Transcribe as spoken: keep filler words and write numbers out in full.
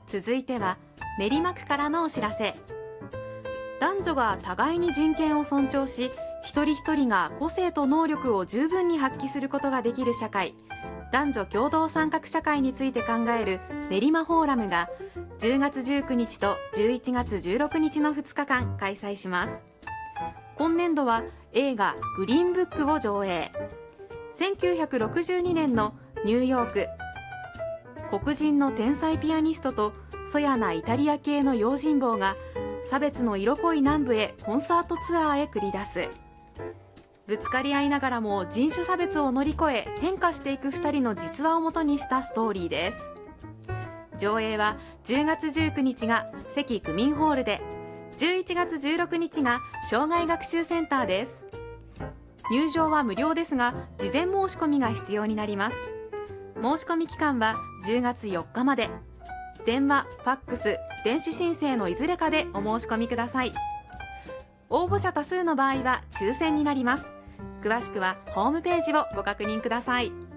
続いては練馬区からのお知らせ。男女が互いに人権を尊重し、一人一人が個性と能力を十分に発揮することができる社会、男女共同参画社会について考える練馬フォーラムがじゅうがつじゅうくにちとじゅういちがつじゅうろくにちのふつかかん開催します。今年度は映画グリーンブックを上映。せんきゅうひゃくろくじゅうにねんのニューヨーク、黒人の天才ピアニストとそやなイタリア系の用心棒が差別の色濃い南部へコンサートツアーへ繰り出す。ぶつかり合いながらも人種差別を乗り越え変化していくふたりの実話をもとにしたストーリーです。上映はじゅうがつじゅうくにちが関区民ホールで、じゅういちがつじゅうろくにちが障害学習センターです。入場は無料ですが、事前申し込みが必要になります。申し込み期間はじゅうがつよっかまで。電話、ファックス、電子申請のいずれかでお申し込みください。応募者多数の場合は抽選になります。詳しくはホームページをご確認ください。